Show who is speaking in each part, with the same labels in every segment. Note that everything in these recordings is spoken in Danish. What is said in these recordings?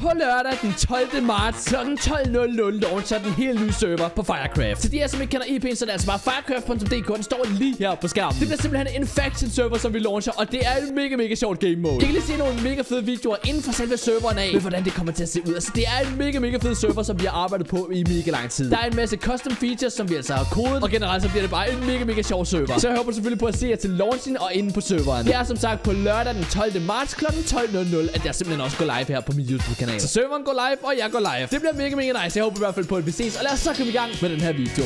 Speaker 1: På lørdag den 12. marts kl. 12:00 launcher den helt nye server på Firecraft. Til de her, som ikke kender IP'en, så er det altså bare Firecraft.dk. Den står lige her på skærmen. Det bliver simpelthen en faction server, som vi launcher, og det er et mega sjovt game mode. Jeg kan lige se nogle mega fede videoer inden for selve serveren af, med hvordan det kommer til at se ud. Altså det er en mega fed server, som vi har arbejdet på i mega lang tid. Der er en masse custom features, som vi altså har kodet, og generelt så bliver det bare en mega sjov server. Så jeg håber selvfølgelig på at se jer til launchen og inde på serveren. Det er som sagt på lørdag den 12. marts kl. 12:00, at jeg simpelthen også går live her på min YouTube-kanal. Så serveren går live, og jeg går live. Det bliver mega nice. Jeg håber i hvert fald på, at vi ses, og lad os så komme i gang med den her video.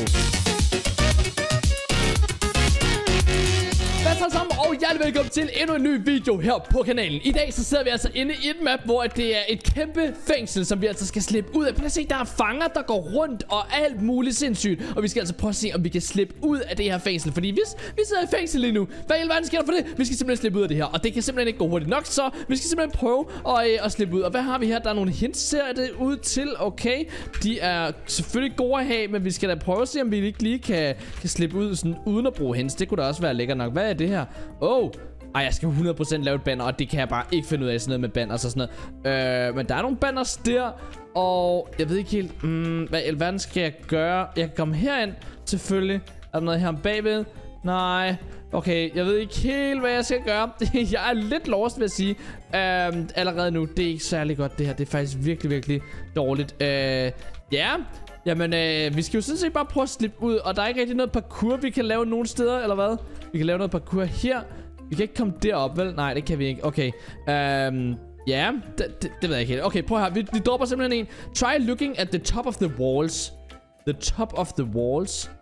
Speaker 1: Og hjertelig velkommen til endnu en ny video her på kanalen. I dag så sidder vi altså inde i et map, hvor det er et kæmpe fængsel, som vi altså skal slippe ud af. Prøv at se, der er fanger, der går rundt og alt muligt sindssygt. Og vi skal altså prøve at se, om vi kan slippe ud af det her fængsel. Fordi hvis vi sidder i fængsel lige nu, hvad i alverden sker der for det? Vi skal simpelthen slippe ud af det her, og det kan simpelthen ikke gå hurtigt nok. Så vi skal simpelthen prøve at slippe ud. Og hvad har vi her? Der er nogle hints, ser det ud til. Okay, de er selvfølgelig gode at have, men vi skal da prøve at se, om vi ikke lige kan slippe ud sådan, uden at bruge hints. Det kunne da også være lækkert nok. Hvad er det her? Ej, jeg skal 100% lave et banner, og det kan jeg bare ikke finde ud af, sådan noget med banners og sådan noget. Men der er nogle banners der, og jeg ved ikke helt, hvad i alverden skal jeg gøre? Jeg kan komme herind, selvfølgelig. Er der noget her bagved? Nej. Okay, jeg ved ikke helt, hvad jeg skal gøre. Jeg er lidt lost, vil jeg sige. Allerede nu, det er ikke særlig godt det her. Det er faktisk virkelig dårligt. Ja. Jamen, vi skal jo sådan set bare prøve at slippe ud. Og der er ikke rigtig noget parkour, vi kan lave nogen steder, eller hvad? Vi kan lave noget parkour her. Vi kan ikke komme derop, vel? Nej, det kan vi ikke. Okay. Ja, det ved jeg ikke helt. Okay, prøv her. Vi dropper simpelthen en. Try looking at the top of the walls. The top of the walls.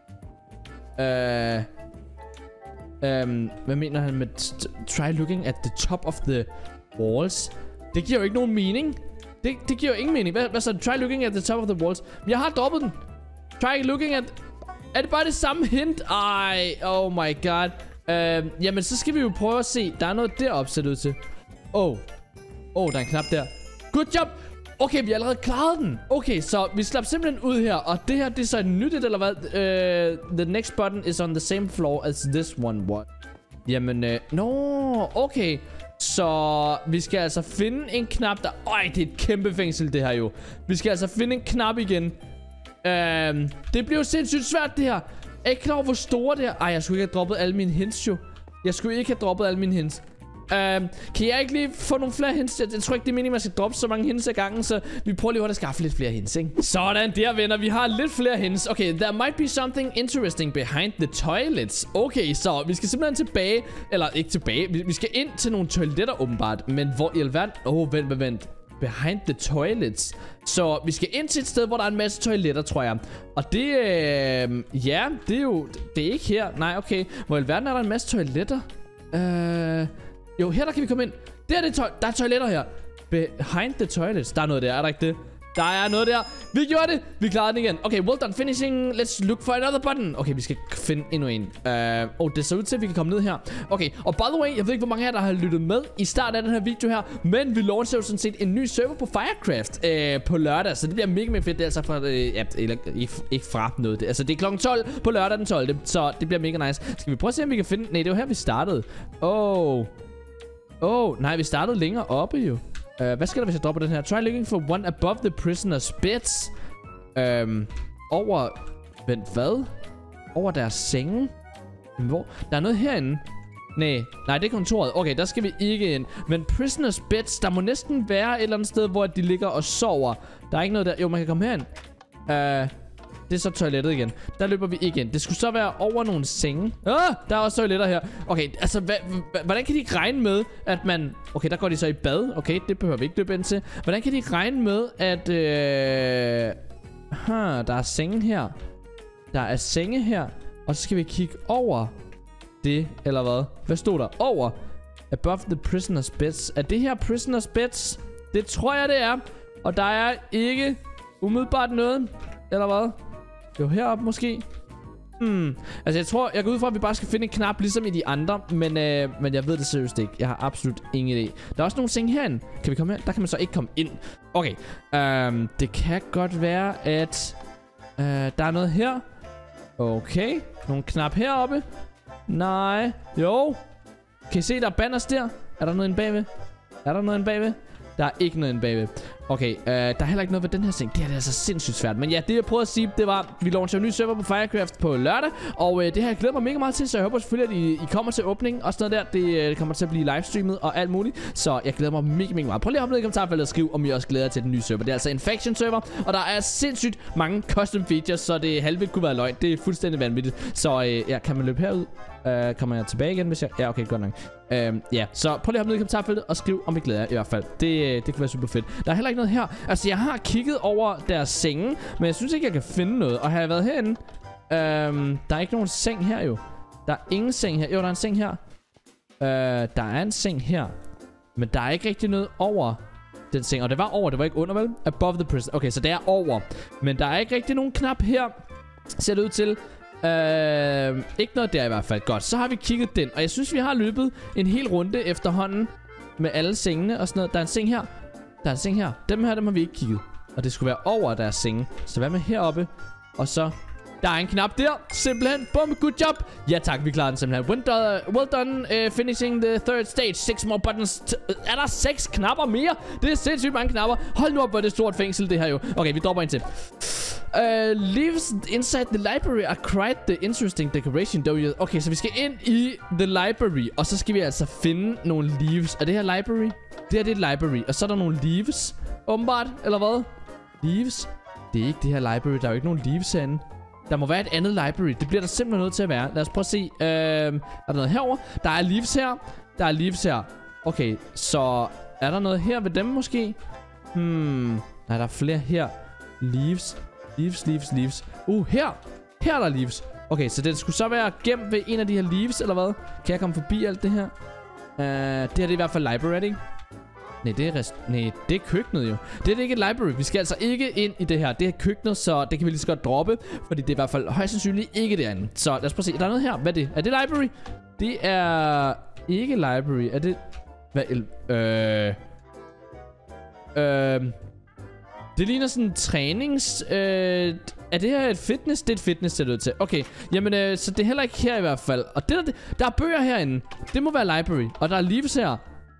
Speaker 1: Hvad mener han med try looking at the top of the walls? Det giver jo ikke nogen mening. Det giver jo ingen mening. Hvad så? Try looking at the top of the walls. Men jeg har droppet den. Try looking at... Er det bare det samme hint? Ej, oh my god. Jamen, så skal vi jo prøve at se. Der er noget deroppe, ser det ud til. Der er en knap der. Good job. Okay, vi har allerede klaret den. Okay, så vi slap simpelthen ud her. Og det her, det er så et nyt, eller hvad? The next button is on the same floor as this one. What? Jamen, okay. Så vi skal altså finde en knap der... det er et kæmpe fængsel, det her jo. Vi skal altså finde en knap igen. Det bliver jo sindssygt svært, det her. Er I ikke klar over, hvor store det er? Jeg skulle ikke have droppet alle mine hints, jo. Jeg skulle ikke have droppet alle mine hints. Kan jeg ikke lige få nogle flere hints? Jeg tror ikke, det er meningen, man skal droppe så mange hints ad gangen. Så vi prøver lige at skaffe lidt flere hints, ikke? Sådan der, venner. Vi har lidt flere hints. Okay, there might be something interesting behind the toilets. Okay, så vi skal simpelthen tilbage. Eller ikke tilbage. Vi skal ind til nogle toiletter, åbenbart. Men hvor i alverden... Vent. Behind the toilets. Så vi skal ind til et sted, hvor der er en masse toiletter, tror jeg. Og det, ja, det er jo... Det er ikke her. Nej, okay. Hvor i alverden er der en masse toiletter? Jo, her der kan vi komme ind. Der er toiletter her. Behind the toilets. Der er noget der, er der ikke det? Der er noget der. Vi gjorde det. Vi klarede den igen. Okay, well done finishing. Let's look for another button. Okay, vi skal finde endnu en. Det ser ud til, at vi kan komme ned her. Okay, og by the way, jeg ved ikke, hvor mange af jer, der har lyttet med i starten af den her video her. Men vi launcher jo sådan set en ny server på Firecraft på lørdag. Så det bliver mega fedt. Det er altså fra... ikke fra noget. Altså, det er klokken 12 på lørdag den 12. Så det bliver mega nice. Skal vi prøve at se, om vi kan finde... Nej, det var her, vi startede. Nej, vi startede længere oppe jo. Hvad skal der, hvis jeg dropper den her? Try looking for one above the prisoner's beds. Vent, hvad? Over deres senge? Hvor? Der er noget herinde. Nej, det er kontoret. Okay, der skal vi ikke ind. Men prisoners beds, der må næsten være et eller andet sted, hvor de ligger og sover. Der er ikke noget der. Jo, man kan komme herind. Det er så toilettet igen. Der løber vi ikke ind. Det skulle så være over nogle senge. Der er også toiletter her. Okay, altså, hvordan kan de regne med, at man... Okay, der går de så i bad. Okay, det behøver vi ikke løbe ind til. Hvordan kan de regne med, at... der er senge her. Der er senge her. Og så skal vi kigge over det, eller hvad? Hvad stod der? Over. Above the prisoner's beds. Er det her prisoner's beds? Det tror jeg, det er. Og der er ikke umiddelbart noget. Eller hvad? Jo, heroppe måske. Altså, jeg går ud fra, at vi bare skal finde en knap, ligesom i de andre. Men jeg ved det seriøst ikke. Jeg har absolut ingen idé. Der er også nogle ting herinde. Kan vi komme her? Der kan man så ikke komme ind. Okay. Det kan godt være, at... der er noget her. Okay. Nogle knap heroppe. Nej. Jo. Kan I se, der er banners der? Er der noget inde bagved? Er der noget inde bagved? Der er ikke noget inde bagved. Okay, der er heller ikke noget ved den her seng. Det her det er altså sindssygt svært. Men ja, det jeg prøvede at sige, det var, vi launcher en ny server på Firecraft på lørdag. Og det her jeg glæder mig mega meget til, så jeg håber selvfølgelig, at I kommer til åbningen og sådan noget der. Det kommer til at blive livestreamet og alt muligt. Så jeg glæder mig mega meget. Prøv lige at hoppe ned i kommentarfeltet og skriv, om I også glæder jer til den nye server. Det er altså en faction server, og der er sindssygt mange custom features, så det halvt kunne være løgn. Det er fuldstændig vanvittigt. Så ja, kan man løbe herud? Kommer jeg tilbage igen, hvis jeg... Ja, okay, godt nok. Ja, så prøv lige at hoppe ned i kommentarfeltet og skriv, om I glæder jer i hvert fald. Det kan være super fedt. Der er heller ikke noget her. Altså, jeg har kigget over deres senge, men jeg synes ikke, jeg kan finde noget. Og har jeg været herinde? Der er ikke nogen seng her jo. Der er ingen seng her. Jo, der er en seng her. Der er en seng her. Men der er ikke rigtig noget over den seng. Og det var over, det var ikke under, vel? Above the prison. Okay, så det er over. Men der er ikke rigtig nogen knap her. Ser det ud til. Ikke noget der i hvert fald. Godt, så har vi kigget den. Og jeg synes, vi har løbet en hel runde efterhånden med alle sengene og sådan noget. Der er en seng her. Der er en seng her. Dem her, dem har vi ikke kigget. Og det skulle være over deres senge. Så hvad med heroppe? Og så... Der er en knap der. Simpelthen. Bum. Good job. Ja tak, vi klarer den simpelthen. Well done finishing the third stage. 6 more buttons. Er der 6 knapper mere? Det er sindssygt mange knapper. Hold nu op, hvor det er stort fængsel det her jo. Okay, vi dropper en til. Leaves inside the library are quite the interesting decoration. Okay, så vi skal ind i the library. Og så skal vi altså finde nogle leaves. Er det her library? Det her det er et library. Og så er der nogle leaves. Åbenbart, eller hvad? Leaves? Det er ikke det her library. Der er jo ikke nogen leaves herinde. Der må være et andet library. Det bliver der simpelthen nødt til at være. Lad os prøve at se. Er der noget herover? Der er leaves her. Der er leaves her. Okay, så er der noget her ved dem måske? Nej, der er flere her. Leaves. Leaves. Her. Her er der leaves. Okay, så det skulle så være gemt ved en af de her leaves, eller hvad? Kan jeg komme forbi alt det her? Det her det er i hvert fald library, ikke? Nej, det er køkkenet jo. Det er ikke et library. Vi skal altså ikke ind i det her. Det er køkkenet, så det kan vi lige så godt droppe. Fordi det er i hvert fald højst sandsynligt ikke derinde. Så lad os prøve at se. Der er noget her. Hvad er det? Er det library? Det er ikke library. Er det... Hvad? Det ligner sådan en trænings... er det her et fitness? Det er et fitness, det er det til. Okay, jamen, så det er heller ikke her i hvert fald. Og der er bøger herinde. Det må være library. Og der er leaves her.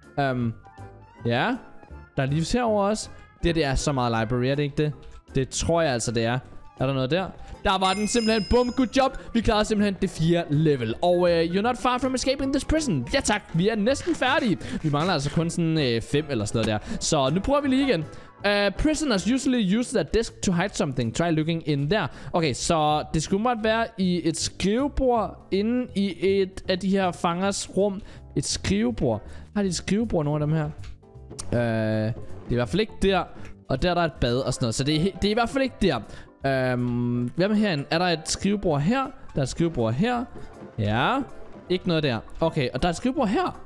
Speaker 1: Ja. Der er leaves herover også. Det er så meget library, er det ikke det? Det tror jeg altså, det er. Er der noget der? Der var den simpelthen. Bum, good job. Vi klarede simpelthen det 4. level. Og you're not far from escaping this prison. Ja tak, vi er næsten færdige. Vi mangler altså kun sådan 5 eller sådan noget der. Så nu prøver vi lige igen. Prisoners usually use their desk to hide something. Try looking in there. Okay, så det skulle måtte være i et skrivebord inde i et af de her fangers rum. Et skrivebord. Har de et skrivebord, nogle af dem her? Det er i hvert fald ikke der. Og der er der et bad og sådan noget. Så det er i hvert fald ikke der. Hvad med herinde? Er der et skrivebord her? Der er et skrivebord her. Ja. Ikke noget der. Okay, og der er et skrivebord her.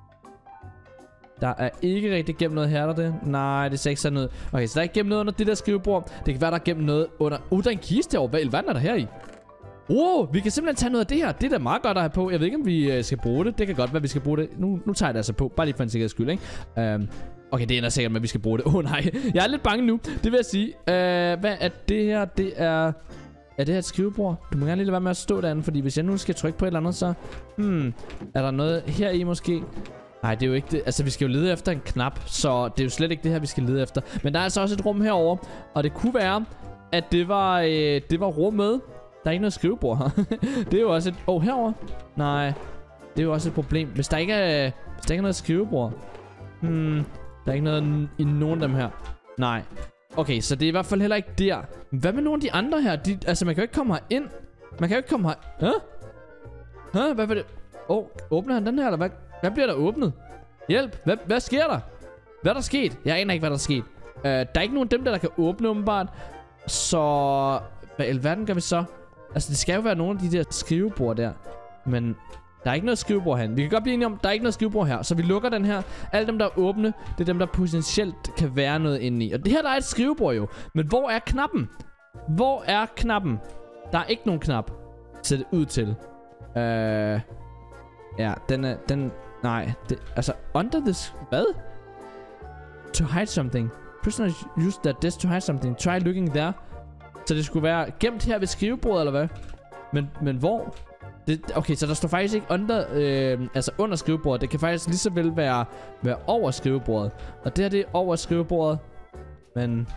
Speaker 1: Der er ikke rigtig gemt noget her, er der det? Nej, det ser ikke sådan ud. Okay, så der er ikke gemt noget under det der skrivebord. Det kan være, der er gemt noget under... der er en kiste herovre. Hvad er der her i? Vi kan simpelthen tage noget af det her. Det er da meget godt at have på. Jeg ved ikke, om vi skal bruge det. Det kan godt være, vi skal bruge det. Nu tager jeg det altså på. Bare lige for en sikkerheds skyld, ikke? Okay, det ender sikkert med, at vi skal bruge det. Nej, jeg er lidt bange nu. Det vil jeg sige. Hvad er det her? Det er... Er det her et skrivebord? Du må gerne lige lade være med at stå derinde, fordi hvis jeg nu skal trykke på et eller andet, så... Er der noget her i måske? Nej, det er jo ikke det. Altså, vi skal jo lede efter en knap, så det er jo slet ikke det her, vi skal lede efter. Men der er altså også et rum herover, og det kunne være, at det var rummet. Der er ikke noget skrivebord her. Det er jo også et... herover. Nej, det er jo også et problem. Hvis der ikke er noget skrivebord. Der er ikke noget i nogen af dem her. Nej. Okay, så det er i hvert fald heller ikke der. Hvad med nogle af de andre her? Altså, man kan jo ikke komme her ind. Man kan jo ikke komme her... Hvad var det? Åbner han den her, eller hvad? Hvad bliver der åbnet? Hjælp! Hvad sker der? Hvad er der sket? Jeg aner ikke, hvad der er sket. Der er ikke nogen af dem, der kan åbne, åbenbart. Så... Hvad i alverden gør vi så? Altså, det skal jo være nogle af de der skrivebord der. Men der er ikke noget skrivebord herinde. Vi kan godt blive enige om, der er ikke noget skrivebord her. Så vi lukker den her. Alle dem, der er åbne, det er dem, der potentielt kan være noget inde i. Og det her, der er et skrivebord jo. Men hvor er knappen? Hvor er knappen? Der er ikke nogen knap. Ser det ud til. Ja, den... Nej, altså, under this... Hvad? To hide something. Prisoners use their desk to hide something. Try looking there. Så det skulle være gemt her ved skrivebordet, eller hvad? Men hvor? Okay, så der står faktisk ikke under skrivebordet. Det kan faktisk lige så vel være over skrivebordet. Og det her, det er over skrivebordet. Men...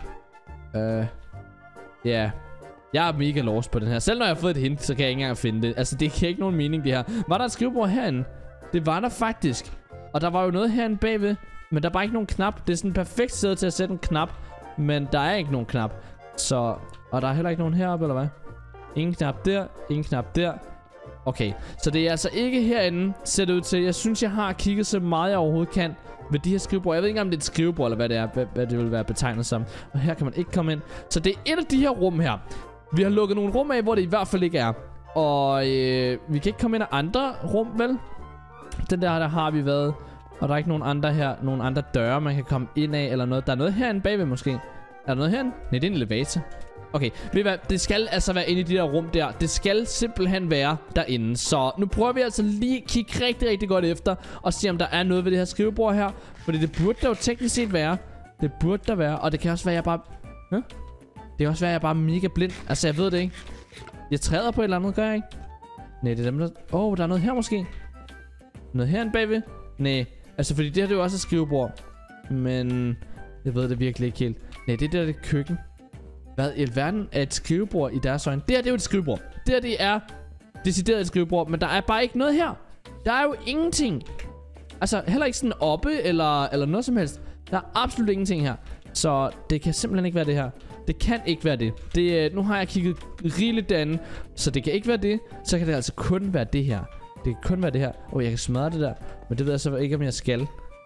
Speaker 1: ja... Jeg er mega lost på den her. Selv når jeg har fået et hint, så kan jeg ikke engang finde det. Altså, det giver ikke nogen mening, det her. Var der et skrivebord herinde? Det var der faktisk. Og der var jo noget herinde bagved. Men der er bare ikke nogen knap. Det er sådan en perfekt sted til at sætte en knap. Men der er ikke nogen knap. Så... Og der er heller ikke nogen heroppe, eller hvad? Ingen knap der. Ingen knap der. Okay. Så det er altså ikke herinde, ser det ud til. Jeg synes, jeg har kigget så meget, jeg overhovedet kan ved de her skrivebord. Jeg ved ikke, om det er et skrivebord, eller hvad det er. Hvad det vil være betegnet som. Og her kan man ikke komme ind. Så det er et af de her rum her. Vi har lukket nogle rum af, hvor det i hvert fald ikke er. Og vi kan ikke komme ind af andre rum, vel? Den der har vi været. Og der er ikke nogen andre her. Nogen andre døre, man kan komme ind af, eller noget. Der er noget herinde bagved, måske. Er der noget herinde? Nej, det er en elevator. Okay, ved I hvad? Det skal altså være inde i de der rum der. Det skal simpelthen være derinde. Så nu prøver vi altså lige at kigge rigtig, rigtig godt efter. Og se, om der er noget ved det her skrivebord her. Fordi det burde der jo teknisk set være. Det burde der være. Og det kan også være, at jeg bare... Det kan også være, at jeg bare er mega blind. Altså, jeg ved det ikke. Jeg træder på et eller andet, gør jeg ikke? Nej, det er dem, der... der er noget her måske. Noget herinde bagved? Nej, altså, fordi det her det er jo også et skrivebord. Men... jeg ved det virkelig ikke helt. Nej, det der det er køkken. Hvad i alverden er et skrivebord i deres øjne? Det her det er jo et skrivebord. Det her det er decideret et skrivebord. Men der er bare ikke noget her. Der er jo ingenting. Altså, heller ikke sådan oppe eller noget som helst. Der er absolut ingenting her. Så det kan simpelthen ikke være det her. Det kan ikke være det. Nu har jeg kigget rigeligt derinde. Så det kan ikke være det. Så kan det altså kun være det her. Det kan kun være det her. Jeg kan smadre det der. Men det ved jeg så ikke, om jeg skal.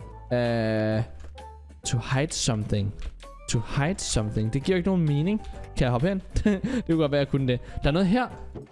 Speaker 1: To hide something. To hide something. Det giver ikke nogen mening. Kan jeg hoppe hen? Det kunne godt være, jeg kunne det. Der er noget her.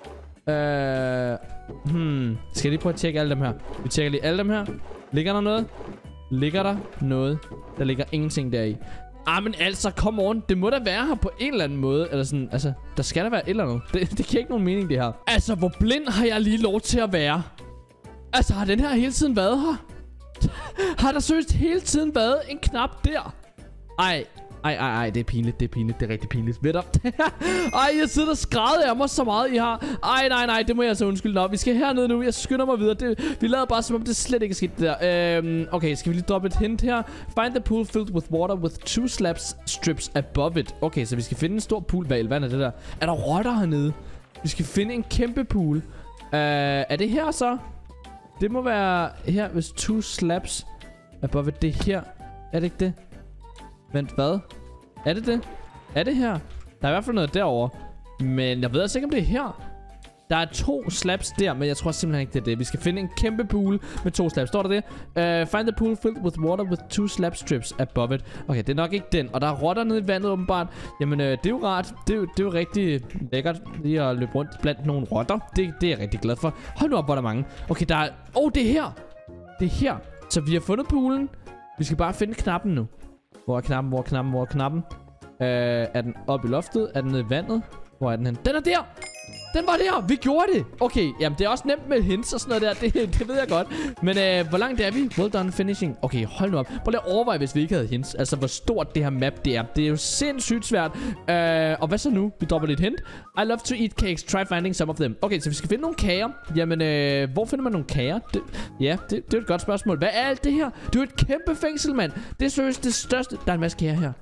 Speaker 1: Skal jeg lige prøve at tjekke alle dem her? Vi tjekker lige alle dem her. Ligger der noget? Ligger der noget? Der ligger ingenting deri. Men altså, come on. Det må da være her på en eller anden måde. Eller sådan, altså, der skal der være et eller andet. Det giver ikke nogen mening, det her. Altså, hvor blind har jeg lige lov til at være? Altså, har den her hele tiden været her? Har der seriøst hele tiden været en knap der? Ej, det er pinligt, det er rigtig pinligt. Ved du? Jeg sidder og skræder af mig så meget, I har. Nej, det må jeg så undskylde. Nå, vi skal hernede nu, jeg skynder mig videre. Vi lader bare, som om det slet ikke er sket det der. Okay, skal vi lige droppe et hint her. Find the pool filled with water with 2 strips above it. Okay, så vi skal finde en stor pool. Hvad er det der? Er der rotter hernede? Vi skal finde en kæmpe pool. Er det her så? Det må være her, hvis 2 slabs above it. Det er her. Er det ikke det? Vent, hvad? Er det det? Er det her? Der er i hvert fald noget derovre. Men jeg ved altså ikke, om det er her. Der er 2 slabs der, men jeg tror simpelthen ikke, det er det. Vi skal finde en kæmpe pool med 2 slabs. Står der det? Find the pool filled with water with 2 slab strips above it. Okay, det er nok ikke den. Og der er rotter nede i vandet, åbenbart. Jamen, det er jo rart. Det er jo rigtig lækkert lige at løbe rundt blandt nogle rotter. Det er jeg rigtig glad for. Hold nu op, hvor der er mange. Okay, der er... det er her. Det er her. Så vi har fundet poolen. Vi skal bare finde knappen nu. Hvor er knappen? Hvor er knappen? Hvor er knappen? Er den oppe i loftet? Er den nede i vandet? Hvor er den hen? Den er der! Den var der! Vi gjorde det! Okay, jamen det er også nemt med hints og sådan noget der. Det ved jeg godt. Men hvor langt er vi? Well done finishing. Okay, hold nu op. Prøv lige at overveje, hvis vi ikke havde hints. Altså, hvor stort det her map det er. Det er jo sindssygt svært. Og hvad så nu? Vi dropper lidt hint. I love to eat cakes. Try finding some of them. Okay, så vi skal finde nogle kager. Jamen, hvor finder man nogle kager? Det er et godt spørgsmål. Hvad er alt det her? Det er jo et kæmpe fængsel, mand. Det er seriøst det største. Der er en masse kager her.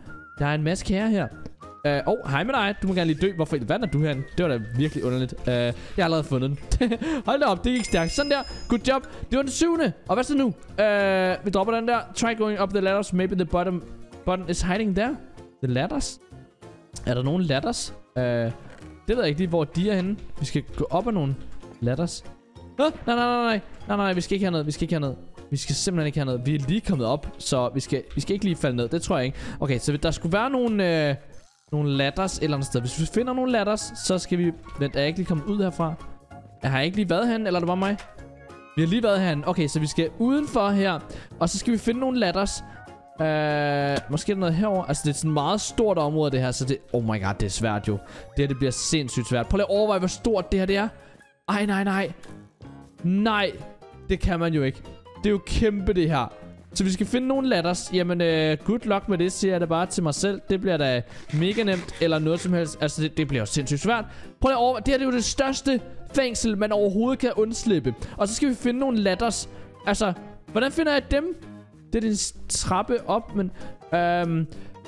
Speaker 1: Hej med dig. Du må gerne lige dø. Hvorfor i verden er du herinde? Det var da virkelig underligt. Jeg har allerede fundet den. Hold da op, det gik stærkt. Sådan der. Good job. Det var den 7. Og hvad så nu? Vi dropper den der. Try going up the ladders. Maybe the button is hiding there. The ladders? Er der nogen ladders? Det ved jeg ikke lige, hvor de er henne. Vi skal gå op ad nogle ladders. Nej, vi skal ikke herned. Vi skal simpelthen ikke herned. Vi er lige kommet op, så vi skal ikke lige falde ned. Det tror jeg ikke. Okay, så der skulle være nogle ladders et eller andet sted. Hvis vi finder nogle ladders, så skal vi... Vent, er jeg ikke lige kommet ud herfra? Jeg har ikke lige været herinde, eller det var mig? Vi har lige været herinde. Okay, så vi skal udenfor her. Og så skal vi finde nogle ladders. Måske er der noget herover. Altså, det er sådan et meget stort område, det her. Så det... Oh my god, det er svært jo. Det bliver sindssygt svært. Prøv lige at overveje, hvor stort det her det er. Nej. Nej, det kan man jo ikke. Det er jo kæmpe, det her. Så vi skal finde nogle ladders. Jamen, good luck med det, siger jeg da bare til mig selv. Det bliver da mega nemt, eller noget som helst. Altså, det bliver jo sindssygt svært. Prøv lige at overveje. Det her det er jo det største fængsel, man overhovedet kan undslippe. Og så skal vi finde nogle ladders. Altså, hvordan finder jeg dem? Det er en trappe op, men...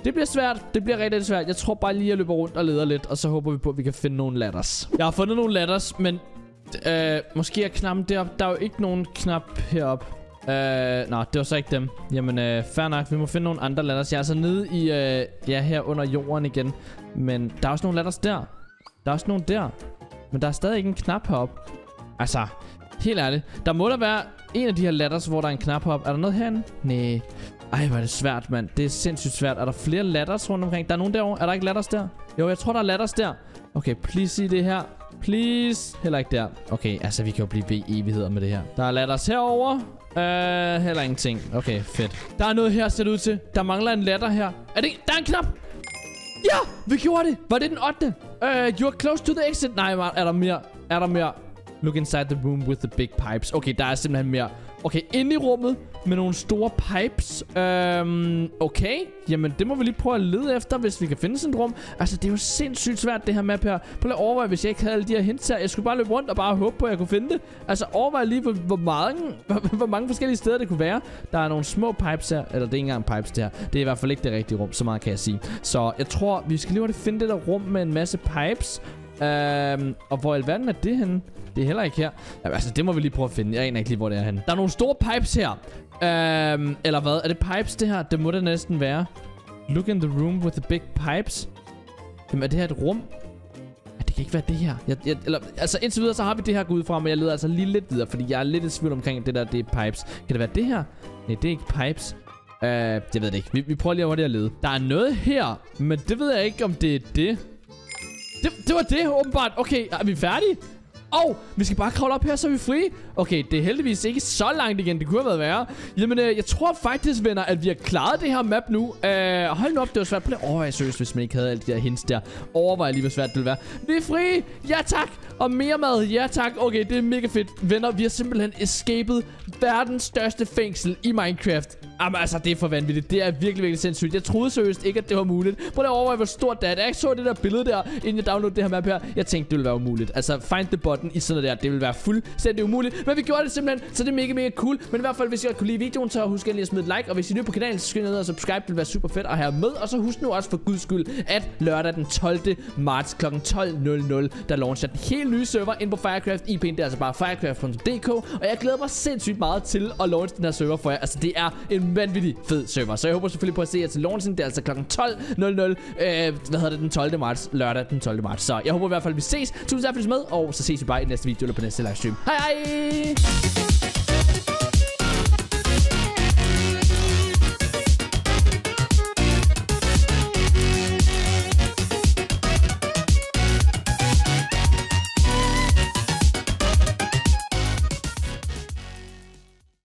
Speaker 1: Det bliver svært. Det bliver rigtig svært. Jeg tror bare lige, at jeg løber rundt og leder lidt. Og så håber vi på, at vi kan finde nogle ladders. Jeg har fundet nogle ladders, men måske er knappen deroppe. Der er jo ikke nogen knap heroppe. Nå, det var så ikke dem. Jamen, fair nok. Vi må finde nogle andre ladders. Jeg er altså nede i, ja, her under jorden igen. Men der er også nogle ladders der. Der er også nogle der. Men der er stadig ikke en knap heroppe. Altså, helt ærligt. Der må der være en af de her ladders, hvor der er en knap heroppe. Er der noget herinde? Næh. Ej, hvor er det svært, mand. Det er sindssygt svært. Er der flere ladders rundt omkring? Der er nogen derovre. Er der ikke ladders der? Jo, jeg tror, der er ladders der. Okay, please sig det her. Please. Heller ikke der. Okay, altså, vi kan jo blive ved evigheder med det her. Der er ladders herovre. Heller ingenting. Okay, fedt. Der er noget her, ser det ud til. Der mangler en ladder her. Er det? Der er en knap. Ja, vi gjorde det. Var det den 8. You are close to the exit. Nej, man, er der mere? Er der mere? Look inside the room with the big pipes. Okay, der er simpelthen mere. Okay, inde i rummet med nogle store pipes. Okay. Jamen, det må vi lige prøve at lede efter, hvis vi kan finde sådan et rum. Altså, det er jo sindssygt svært, det her map her. Prøv at overveje, hvis jeg ikke havde alle de her hints her. Jeg skulle bare løbe rundt og bare håbe på, at jeg kunne finde det. Altså, overvej lige, hvor mange forskellige steder det kunne være. Der er nogle små pipes her. Eller det er ikke engang pipes, det her. Det er i hvert fald ikke det rigtige rum, så meget kan jeg sige. Så jeg tror, vi skal lige finde det der rum med en masse pipes. Og hvor i alverden er det henne? Det er heller ikke her. Jamen, altså, det må vi lige prøve at finde. Jeg aner ikke lige, hvor det er henne. Der er nogle store pipes her. Eller hvad? Er det pipes, det her? Det må det næsten være. Look in the room with the big pipes. Jamen, er det her et rum? Ja, det kan ikke være det her. Altså, indtil videre, så har vi det her gået ud fra, men jeg leder altså lige lidt videre, fordi jeg er lidt i tvivl omkring det der, det er pipes. Kan det være det her? Nej, det er ikke pipes. Jeg ved det ikke. Vi prøver lige hurtigt at lede. Der er noget her, men det ved jeg ikke, om det er det. Det var det, åbenbart. Okay, er vi færdige? Vi skal bare kravle op her, så er vi fri. Okay, det er heldigvis ikke så langt igen. Det kunne have været værre. Jamen, jeg tror faktisk, venner, at vi har klaret det her map nu. Hold nu op, det var svært. Overvej seriøst, hvis man ikke havde alle de der hints der. Overvej lige, hvor svært det ville være. Vi er fri! Ja, tak! Og mere mad. Ja, tak. Okay, det er mega fedt. Venner, vi har simpelthen escapet verdens største fængsel i Minecraft. Jamen, altså, det er for vanvittigt. Det er virkelig, virkelig sindssygt. Jeg troede seriøst ikke, at det var muligt. Prøv at overveje, hvor stort det er. Da jeg så det der billede der, inden jeg downloadede det her map her, jeg tænkte, det ville være umuligt. Altså, find the button i sådan der. Det ville være fuldstændig umuligt. Men vi gjorde det simpelthen, så det er mega, mega cool. Men i hvert fald, hvis I godt kunne lide videoen, så husk lige at smide et like. Og hvis I er nye på kanalen, så skynd ned og subscribe. Det vil være super fedt at have med. Og så husk nu også for guds skyld, at lørdag den 12. marts kl. 12.00, der launcher den helt nye server ind på Firecraft. IP'en, det er altså bare firecraft.dk. Og jeg glæder mig sindssygt meget til at launche den her server for jer. Altså, det er en vanvittig fed server. Så jeg håber selvfølgelig på at se jer til launchen. Det er altså kl. 12.00. Den 12. marts. Lørdag den 12. marts. Så jeg håber i hvert fald, vi ses. Tusind tak for at I med. Og så ses vi bare i næste video eller på næste livestream. Hej hej!